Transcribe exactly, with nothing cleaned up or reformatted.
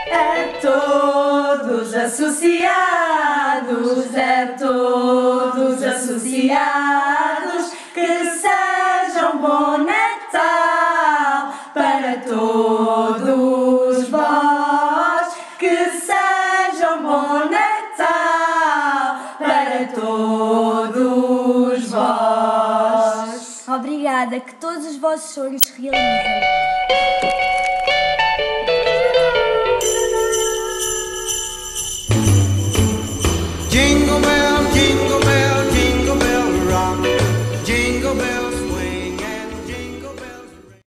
A todos associados, a todos associados, que sejam bom Natal para todos vós, que sejam bom Natal para todos vós. Obrigada, que todos os vossos sonhos se realizem.